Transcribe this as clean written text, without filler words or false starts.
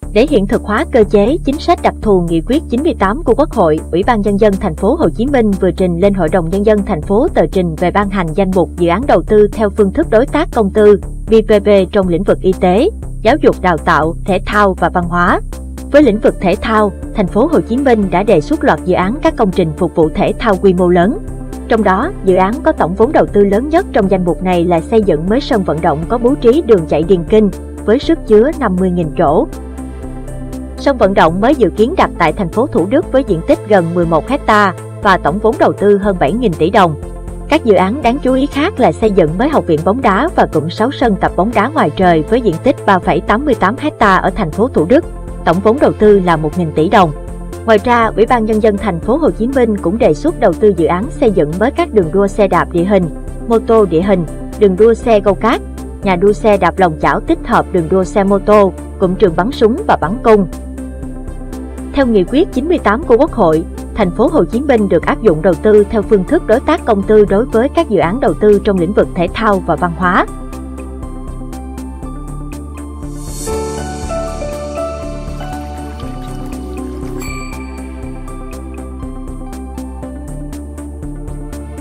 Để hiện thực hóa cơ chế chính sách đặc thù nghị quyết 98 của Quốc hội, Ủy ban Nhân dân thành phố Hồ Chí Minh vừa trình lên Hội đồng Nhân dân thành phố tờ trình về ban hành danh mục dự án đầu tư theo phương thức đối tác công tư (PPP) trong lĩnh vực y tế, giáo dục đào tạo, thể thao và văn hóa. Với lĩnh vực thể thao, thành phố Hồ Chí Minh đã đề xuất loạt dự án các công trình phục vụ thể thao quy mô lớn. Trong đó, dự án có tổng vốn đầu tư lớn nhất trong danh mục này là xây dựng mới sân vận động có bố trí đường chạy điền kinh với sức chứa 50.000 chỗ. Sân vận động mới dự kiến đặt tại thành phố Thủ Đức với diện tích gần 11 ha và tổng vốn đầu tư hơn 7.000 tỷ đồng. Các dự án đáng chú ý khác là xây dựng mới học viện bóng đá và cụm 6 sân tập bóng đá ngoài trời với diện tích 3,88 ha ở thành phố Thủ Đức, tổng vốn đầu tư là 1.000 tỷ đồng. Ngoài ra, Ủy ban Nhân dân thành phố Hồ Chí Minh cũng đề xuất đầu tư dự án xây dựng mới các đường đua xe đạp địa hình, mô tô địa hình, đường đua xe go-kart, nhà đua xe đạp lòng chảo tích hợp đường đua xe mô tô, cụm trường bắn súng và bắn cung. Theo nghị quyết 98 của Quốc hội, thành phố Hồ Chí Minh được áp dụng đầu tư theo phương thức đối tác công tư đối với các dự án đầu tư trong lĩnh vực thể thao và văn hóa.